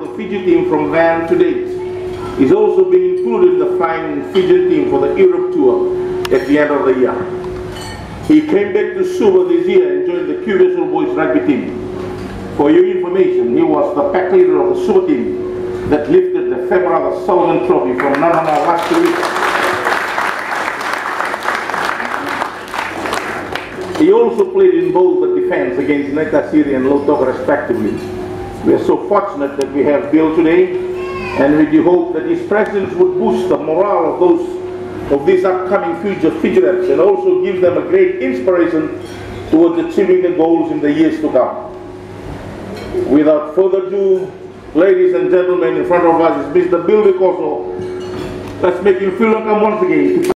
the Fiji team from then to date. He's also been included in the flying Fijian team for the Europe tour at the end of the year. He came back to Suva this year and joined the Curious Old Boys rugby team. For your information, he was the pack leader of the Suva team that lifted the Fair Brothers Sullivan Trophy from Nanana last week. He also played in both the defense against Netasiri and Lautoka respectively. We are so fortunate that we have Bill today, and we do hope that his presence would boost the morale of these upcoming future Fijians and also give them a great inspiration towards achieving the goals in the years to come. Without further ado, ladies and gentlemen, in front of us is Mr. Bill Vicoso. Let's make him feel welcome once again.